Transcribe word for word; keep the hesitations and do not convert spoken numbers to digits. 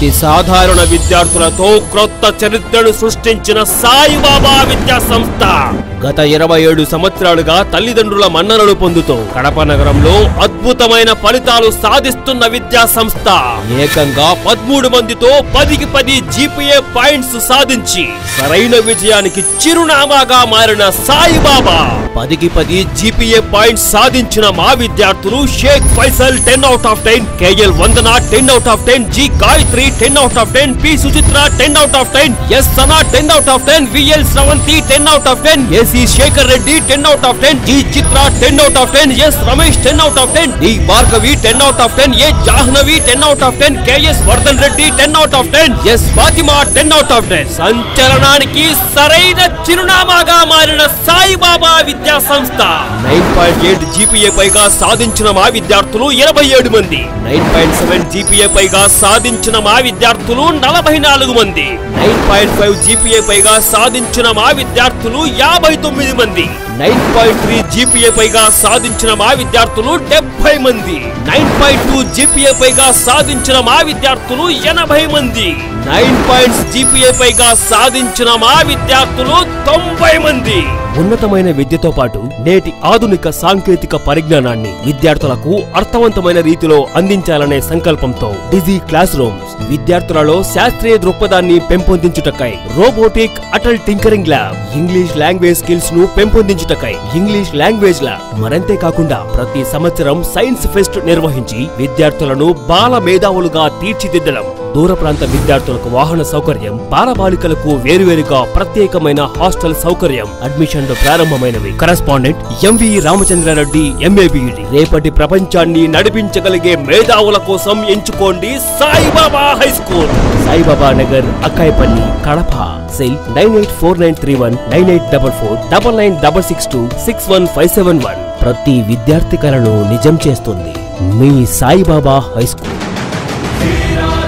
సాధారణ విద్యార్థులతో క్రొత్త చరిత్రను సృష్టించిన సాయిబాబా విద్యా సంస్థ గత ఇరవై ఏడు సంవత్సరాలుగా తల్లిదండ్రుల మన్ననలు పొందుతూ కడప నగరంలో అద్భుతమైన ఫలితాలు సాధిస్తున్న విద్యా సంస్థ ఏకంగా పదమూడు మందితో పదికి పది జీపీఏ పాయింట్స్ సాధించి సరైన విజయానికి చిరునామాగా మారిన సాయిబాబా పదికి పది జీపీఏ పాయింట్స్ సాధించిన మా విద్యార్థులు Shaik Faisal ten out of ten, KL Vandana ten out of ten, G Gayatri ten out of ten, P Suchitra ten out of ten, S Sana ten out of ten, VL Sravanthi ten out of ten, AC Shekar Reddy ten out of ten, G Chitra ten out of ten, S Ramesh ten out of ten, D Bhargavi ten out of ten, A Jahnavi ten out of ten, KS Vardhan Reddy ten out of ten, S Fatima ten out of ten. సంచలనానికి సరైన చిరునామాగా మారిన సాయిబాబా విద్యా సంస్థ nine point eight GPA పైగా సాధించిన మా విద్యార్థులు ఇరవై ఏడు మంది, నైన్ పాయింట్ సెవెన్ జీపీఏ పైగా సాధించిన మా విద్యార్థులు నలభై నాలుగు మంది, నైన్ పాయింట్ ఫైవ్ జీపీఏ పైగా సాధించిన మా విద్యార్థులు యాభై తొమ్మిది మంది, నైన్ పాయింట్ త్రీ జీపీఏ పైగా సాధించిన మా విద్యార్థులు డెబ్బై మంది, నైన్ పాయింట్ టూ జీపీఏ పైగా సాధించిన మా విద్యార్థులు ఎనభై మంది, నైన్ పాయింట్స్ జీపీఏ పైగా సాధించిన మా విద్యార్థులు తొంభై మంది. ఉన్నతమైన విద్యతో పాటు నేటి ఆధునిక సాంకేతిక పరిజ్ఞానాన్ని విద్యార్థులకు అర్థవంతమైన రీతిలో అందించాలనే సంకల్పంతో డిజీ క్లాస్ రూమ్స్ విద్యార్థులలో శాస్త్రీయ దృక్పథాన్ని పెంపొందించుటకై, robotic Atal tinkering lab, English language skills ను పెంపొందించుటకై ఇంగ్లీష్ లాంగ్వేజ్ ల్యాబ్, మరంతే కాకుండా ప్రతి సంవత్సరం సైన్స్ ఫెస్ట్ నిర్వహించి విద్యార్థులను బాల మేధావులుగా తీర్చిదిద్దడం, దూర ప్రాంత విద్యార్థులకు వాహన సౌకర్యం, బాలబాలికలకు వేరువేరుగా ప్రత్యేకమైన హాస్టల్ సౌకర్యం, అడ్మిషన్లు ప్రారంభమైనవి. Correspondent MV Ramachandra Reddy MA BEd. రేపటి ప్రపంచాన్ని నడిపించగలిగే మేధావుల కోసం ఎంచుకోండి Saibaba high school, Saibaba Nagar, Akkayapalli, Kadapa. Cell nine eight four nine three one nine eight double four double nine double six two six one five seven one. ప్రతి విద్యార్థి కలను నిజం చేస్తుంది మీ సాయిబాబా హై స్కూల్.